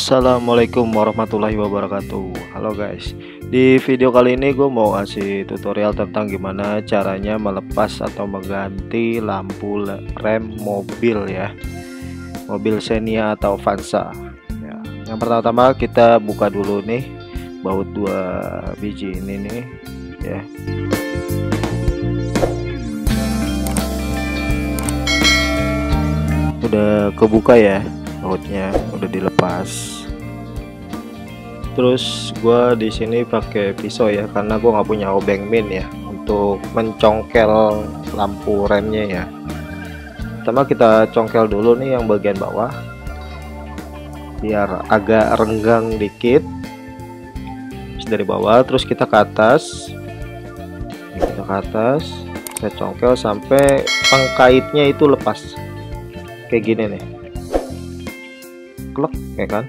Assalamualaikum warahmatullahi wabarakatuh. Halo guys, di video kali ini gue mau kasih tutorial tentang gimana caranya melepas atau mengganti lampu rem mobil ya, mobil Xenia atau Avanza ya. Yang pertama kita buka dulu nih baut 2 biji ini nih ya. Udah kebuka ya, bautnya udah dilepas. Terus gua di sini pakai pisau ya, karena gua nggak punya obeng min ya untuk mencongkel lampu remnya ya. Pertama kita congkel dulu nih yang bagian bawah biar agak renggang dikit. Terus dari bawah terus kita ke atas, kita congkel sampai pengkaitnya itu lepas kayak gini nih, klek ya kan.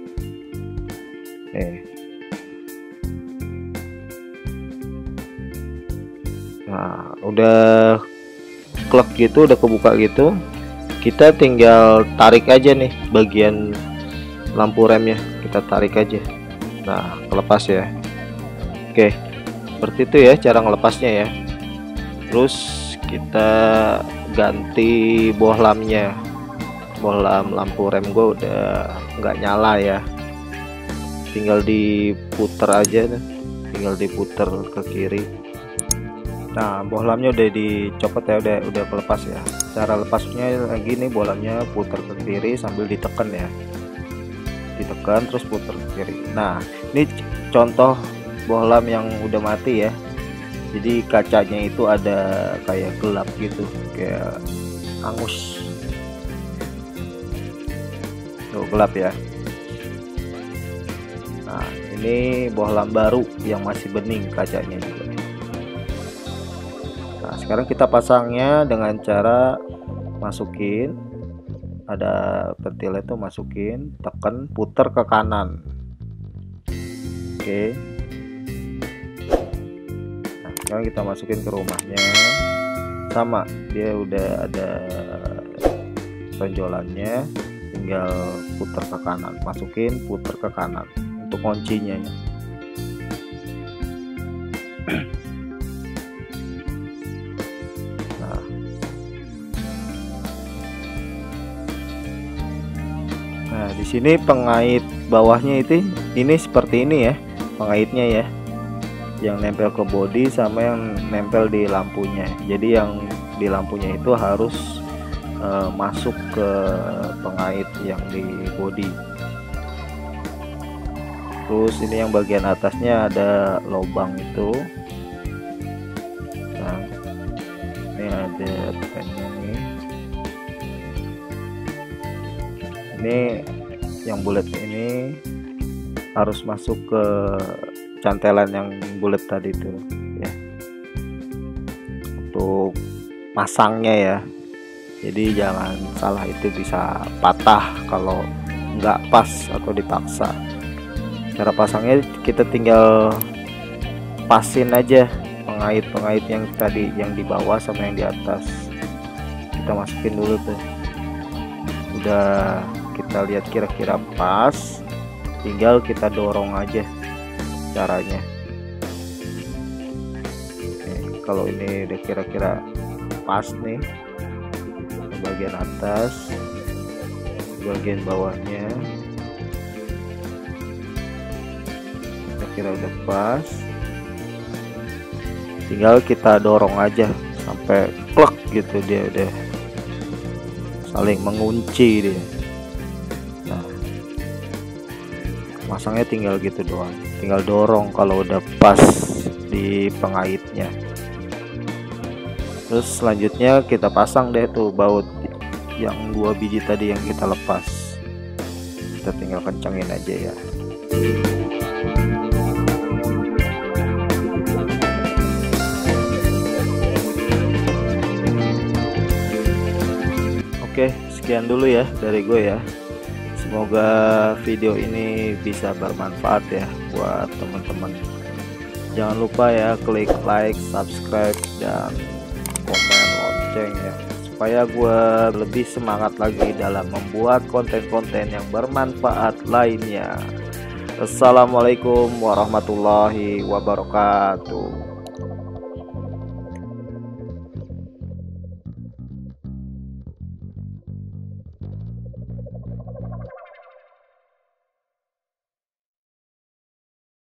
Nah udah klek gitu, udah kebuka gitu, kita tinggal tarik aja nih bagian lampu remnya, kita tarik aja. Nah kelepas ya. Oke, seperti itu ya cara ngelepasnya ya. Terus kita ganti bohlamnya. Bohlam lampu rem gue udah nggak nyala ya, tinggal diputer aja, tinggal diputer ke kiri. Nah bohlamnya udah dicopot ya, udah kelepas ya. Cara lepasnya lagi nih, bohlamnya puter ke kiri sambil ditekan ya, ditekan terus puter ke kiri. Nah ini contoh bohlam yang udah mati ya, jadi kacanya itu ada kayak gelap gitu, kayak angus. Gelap ya. Nah ini bohlam baru yang masih bening kacanya juga. Nah sekarang kita pasangnya dengan cara masukin, ada pentilnya tuh, masukin, tekan, puter ke kanan. Oke. Nah sekarang kita masukin ke rumahnya, sama dia udah ada tonjolannya, tinggal puter ke kanan, masukin, puter ke kanan untuk kuncinya ya. Nah di sini pengait bawahnya ini seperti ini ya, pengaitnya ya, yang nempel ke bodi sama yang nempel di lampunya. Jadi yang di lampunya itu harus masuk ke pengait yang di bodi. Terus ini yang bagian atasnya ada lubang itu. Nah ini ada pennya nih, ini yang bulat ini harus masuk ke cantelan yang bulat tadi itu ya, untuk pasangnya ya. Jadi jangan salah, itu bisa patah kalau nggak pas atau dipaksa. Cara pasangnya kita tinggal pasin aja pengait-pengait yang tadi, yang di bawah sama yang di atas. Kita masukin dulu tuh. Udah kita lihat kira-kira pas, tinggal kita dorong aja caranya. Kalau ini udah kira-kira pas nih, bagian atas, bagian bawahnya kira-kira udah pas, tinggal kita dorong aja sampai klek gitu, dia udah saling mengunci dia. Nah masangnya tinggal gitu doang, tinggal dorong kalau udah pas di pengaitnya. Terus selanjutnya kita pasang deh tuh baut yang 2 biji tadi yang kita lepas, kita tinggal kencengin aja ya. Oke, sekian dulu ya dari gue ya. Semoga video ini bisa bermanfaat ya buat teman-teman. Jangan lupa ya klik like, subscribe, dan komen lonceng ya, supaya gue lebih semangat lagi dalam membuat konten-konten yang bermanfaat lainnya. Assalamualaikum warahmatullahi wabarakatuh.